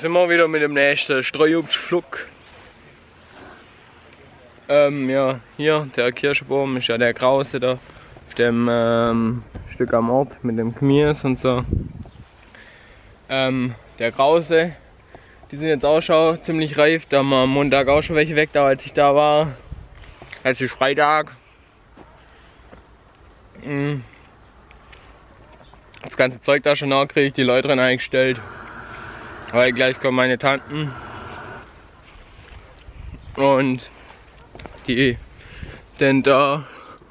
sind wir wieder mit dem nächsten Streuobstflug. Ja, hier der Kirschbaum ist ja der Krause da auf dem Stück am Ort mit dem Gemüse und so. Der Krause, die sind jetzt auch schon ziemlich reif. Da haben wir am Montag auch schon welche weg, da als ich da war. Es ist Freitag. Das ganze Zeug da schon nachgekriegt, die Leute drin eingestellt. Weil gleich kommen meine Tanten. Und die denn da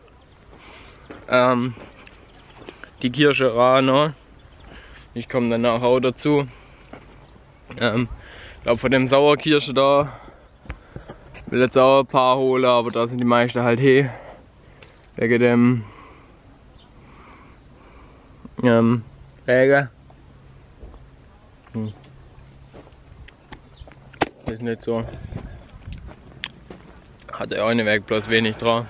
die Kirsche ran. Ich komme danach auch dazu. Ich glaube von dem Sauerkirsche da will jetzt auch ein paar holen, aber da sind die meisten halt wegen dem Regen. Das ist nicht so. Hat der eine Weg bloß wenig dran.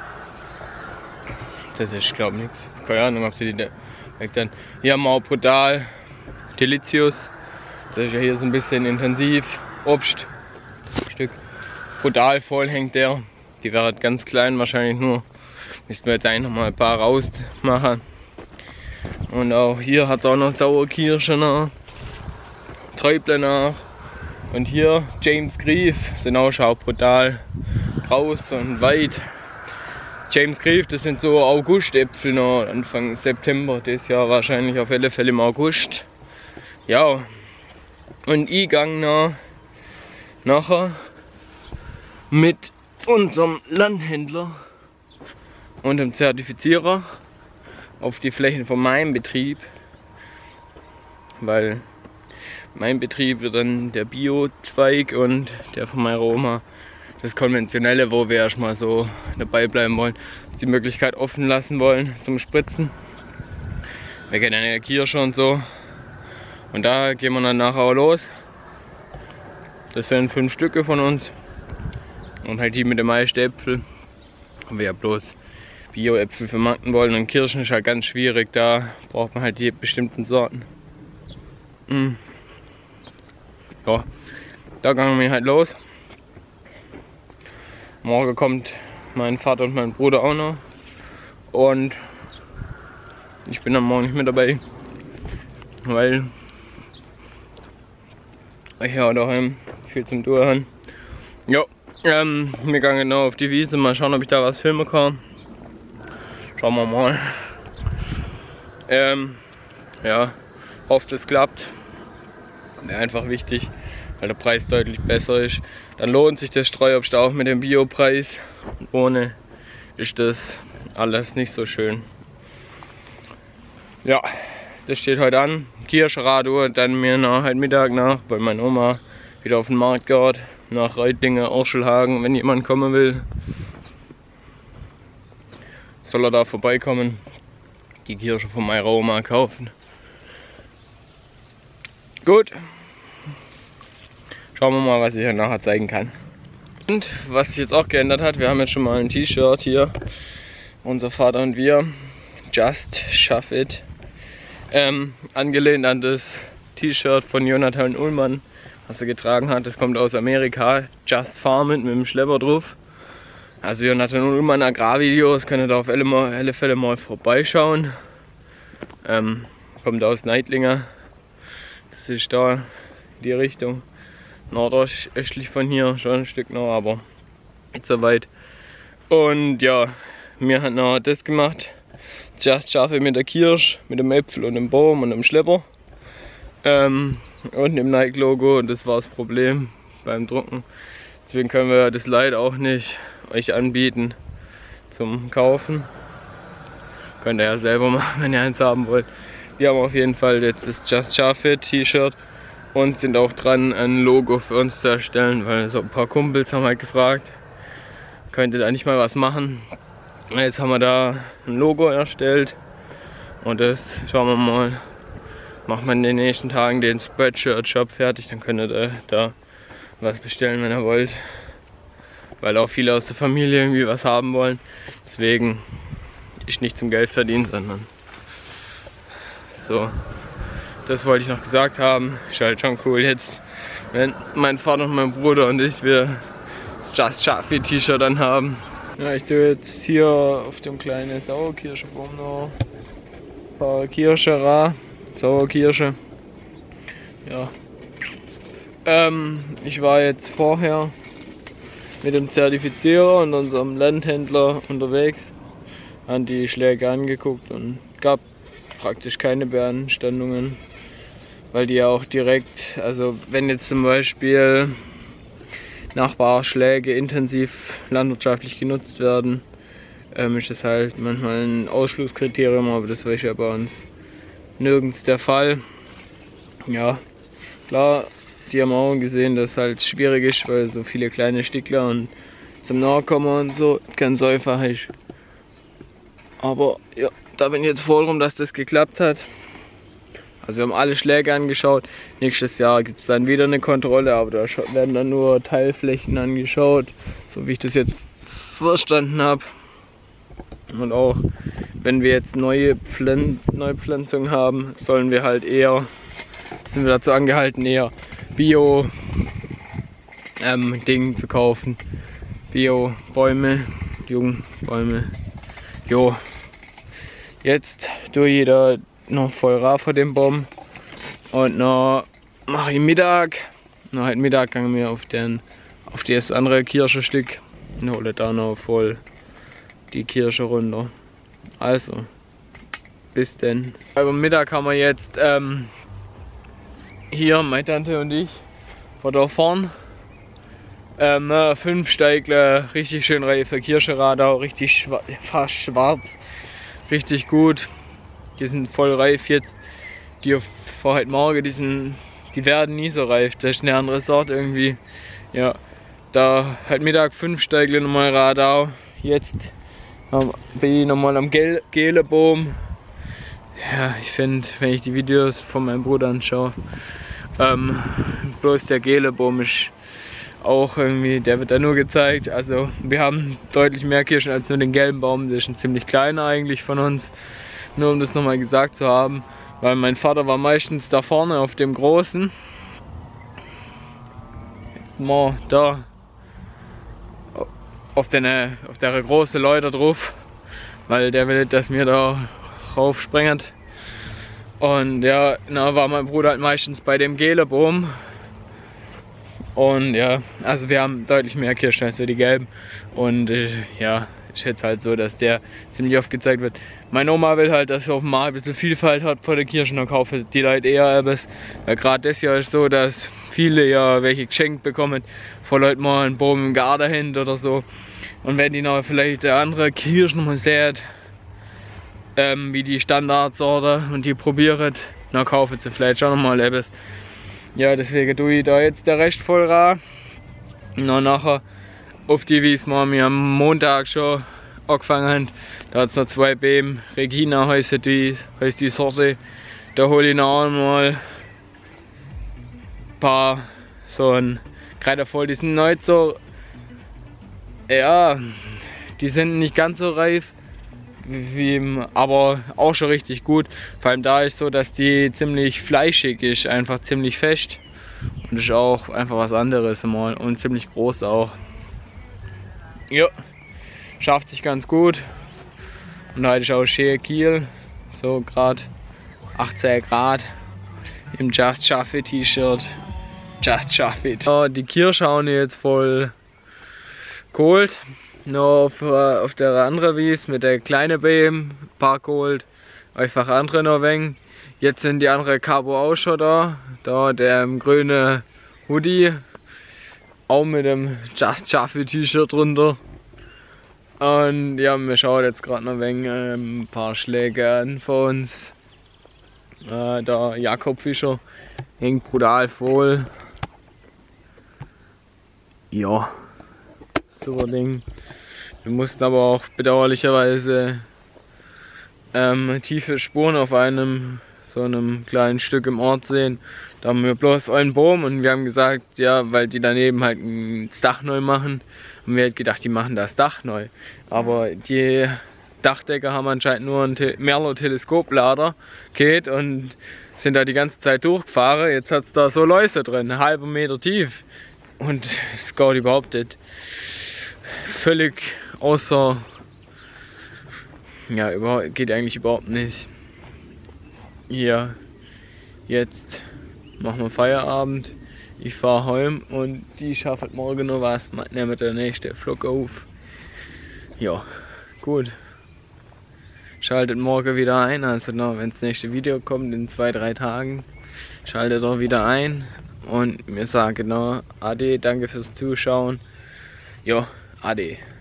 Das ist glaube ich nichts. Keine Ahnung, ob sie die weg dann. Hier haben wir auch brutal Delicious. Das ist ja hier so ein bisschen intensiv. Obststück. Brutal voll hängt der. Die wäre ganz klein wahrscheinlich nur. Müssten wir jetzt eigentlich noch mal ein paar rausmachen. Und auch hier hat es auch noch Sauerkirsche nach. Träuble nach. Und hier James Grief sind auch schon brutal raus und weit. James Grief, das sind so August-Äpfel noch, Anfang September, das Jahr wahrscheinlich auf alle Fälle im August. Ja, und ich gehe nachher mit unserem Landhändler und dem Zertifizierer auf die Flächen von meinem Betrieb, weil mein Betrieb wird dann der Bio-Zweig und der von meiner Oma das Konventionelle, wo wir erstmal so dabei bleiben wollen, die Möglichkeit offen lassen wollen zum Spritzen. Wir kennen ja Kirsche und so. Und da gehen wir dann nachher auch los. Das sind 5 Stücke von uns. Und halt die mit den meisten Äpfel. Und wir ja bloß Bio-Äpfel vermarkten wollen. Und Kirschen ist halt ganz schwierig, da braucht man halt die bestimmten Sorten. Ja, da gehen wir halt los. Morgen kommt mein Vater und mein Bruder auch noch. Und ich bin am Morgen nicht mehr dabei. Weil ich ja daheim viel zum Tun habe. Ja, wir gehen genau auf die Wiese. Mal schauen, ob ich da was filmen kann. Schauen wir mal. Ja, hoffe es klappt. Wäre einfach wichtig, weil der Preis deutlich besser ist. Dann lohnt sich das Streuobst auch mit dem Biopreis. Ohne ist das alles nicht so schön. Ja, das steht heute an. Kirschradio, dann mir nach heute Mittag nach, weil meine Oma wieder auf den Markt geht. Nach Reutlinger, Orschelhagen, wenn jemand kommen will. Soll er da vorbeikommen, die Kirsche von meiner Oma kaufen. Gut. Schauen wir mal, was ich euch nachher zeigen kann. Und was sich jetzt auch geändert hat, wir haben jetzt schon mal ein T-Shirt hier. Unser Vater und wir. Just Schaff It. Angelehnt an das T-Shirt von Jonathan Ullmann, was er getragen hat. Das kommt aus Amerika. Just Farm It mit dem Schlepper drauf. Also Jonathan Ullmann Agrarvideos, könnt ihr da auf alle Fälle mal vorbeischauen. Kommt aus Neidlinger. Das ist da in die Richtung. Nordöstlich von hier, schon ein Stück noch, aber nicht so weit. Und ja, wir haben noch das gemacht. Just Schaff It mit der Kirsch, mit dem Äpfel und dem Baum und dem Schlepper. Und dem Nike-Logo, das war das Problem beim Drucken. Deswegen können wir das leider auch nicht euch anbieten zum Kaufen. Könnt ihr ja selber machen, wenn ihr eins haben wollt. Wir haben auf jeden Fall jetzt das Just Schaff It T-Shirt und sind auch dran, ein Logo für uns zu erstellen, weil so ein paar Kumpels haben halt gefragt, könnt ihr da nicht mal was machen? Jetzt haben wir da ein Logo erstellt und das schauen wir mal, machen wir in den nächsten Tagen den Spreadshirt-Shop fertig, dann könnt ihr da was bestellen, wenn ihr wollt, weil auch viele aus der Familie irgendwie was haben wollen. Deswegen ist nicht zum Geld verdienen, sondern so. Das wollte ich noch gesagt haben. Ist halt schon cool jetzt wenn mein Vater und mein Bruder und ich wir das Just Chaffee T-Shirt dann haben. Ja, ich tue jetzt hier auf dem kleinen Sauerkirschenbaum noch ein paar Kirsche rar, Sauerkirsche. Ja. Ich war jetzt vorher mit dem Zertifizierer und unserem Landhändler unterwegs, haben die Schläge angeguckt und gab praktisch keine Beanstandungen, weil die ja auch direkt, also wenn jetzt zum Beispiel Nachbarschläge intensiv landwirtschaftlich genutzt werden, ist das halt manchmal ein Ausschlusskriterium, aber das war ja bei uns nirgends der Fall. Ja, klar, die haben auch gesehen, dass es halt schwierig ist, weil so viele kleine Stickler und zum Nachkommen und so ganz einfach ist. Aber ja, da bin ich jetzt froh drum, dass das geklappt hat. Also wir haben alle Schläge angeschaut. Nächstes Jahr gibt es dann wieder eine Kontrolle, aber da werden dann nur Teilflächen angeschaut, so wie ich das jetzt verstanden habe. Und auch wenn wir jetzt Neupflanzungen haben, sollen wir halt eher, sind wir dazu angehalten, eher Bio-Dinge zu kaufen. Bio-Bäume, Jungbäume. Jo, jetzt tue ich da noch voll rar vor dem Baum und noch mache ich Mittag. Noch heute Mittag gehen wir auf das andere Kirschenstück und hole da noch voll die Kirsche runter. Also, bis denn. Beim Mittag haben wir jetzt hier, meine Tante und ich, von da vorne 5 Steigle, richtig schön reife Kirsche Radau, richtig fast schwarz, richtig gut. Die sind voll reif jetzt. Die vor heute Morgen, die werden nie so reif. Das ist eine andere Sorte irgendwie. Ja, da heute Mittag 5 Steigle nochmal Radau. Jetzt bin ich nochmal am Gelebaum. Ja, ich finde, wenn ich die Videos von meinem Bruder anschaue, bloß der Gelebaum ist auch irgendwie, der wird da nur gezeigt. Also wir haben deutlich mehr Kirschen als nur den gelben Baum. Der ist ein ziemlich kleiner eigentlich von uns. Nur um das nochmal gesagt zu haben, weil mein Vater war meistens da vorne auf dem großen. Mal da auf der großen Leute drauf, weil der will, dass wir da raufspringen. Und ja, da war mein Bruder halt meistens bei dem Gelebaum. Und ja, also wir haben deutlich mehr Kirschen als die gelben. Und ja, ist jetzt halt so, dass der ziemlich oft gezeigt wird. Meine Oma will halt, dass wir auf dem Markt ein bisschen Vielfalt hat vor den Kirschen, dann kaufen die Leute eher etwas. Weil gerade das Jahr ist so, dass viele ja welche geschenkt bekommen, vor Leuten mal einen Baum im Garten hin oder so. Und wenn die noch vielleicht andere Kirschen mal sehen, wie die Standardsorte und die probieren, dann kaufen sie vielleicht schon nochmal etwas. Ja, deswegen tue ich da jetzt der Rest voll rar. Und dann nachher auf die Wiese wir am Montag schon angefangen haben. Da hat es noch 2 Bäume. Regina heißt die Sorte. Da hole ich noch einmal ein paar so ein Kreide voll. Die sind nicht so, ja, die sind nicht ganz so reif, aber auch schon richtig gut. Vor allem da ist so, dass die ziemlich fleischig ist, einfach ziemlich fest. Und das ist auch einfach was anderes mal und ziemlich groß auch. Ja, schafft sich ganz gut. Und heute ist auch schön Kiel, so gerade 18 Grad im Just Chaffee T-Shirt. Just Chaffee. Ja, die Kirsche haben wir jetzt voll geholt. Noch auf der anderen Wiese mit der kleinen Bäume, ein paar geholt. Einfach andere noch wegen. Jetzt sind die anderen Cabo auch schon da. Da der grüne Hoodie. Auch mit dem Just Chaffee T-Shirt drunter. Und ja, wir schauen jetzt gerade noch ein paar Schläge an von uns. Der Jakob Fischer hängt brutal voll. Ja, super Ding. Wir mussten aber auch bedauerlicherweise tiefe Spuren auf so einem kleinen Stück im Ort sehen. Da haben wir bloß einen Baum und wir haben gesagt, ja, weil die daneben halt das Dach neu machen, haben wir halt gedacht, die machen das Dach neu. Aber die Dachdecker haben anscheinend nur ein Merlot-Teleskoplader geht und sind da die ganze Zeit durchgefahren. Jetzt hat es da so Läuse drin, 1,5 Meter tief. Und es geht überhaupt nicht. Völlig außer. Ja, geht eigentlich überhaupt nicht. Ja, jetzt machen wir Feierabend. Ich fahre heim und die schaffen morgen noch was. Nehmen der nächste Vlog auf. Ja, gut. Schaltet morgen wieder ein, also wenn das nächste Video kommt in 2-3 Tagen, schaltet doch wieder ein und wir sagen Ade, danke fürs Zuschauen. Ja, Ade.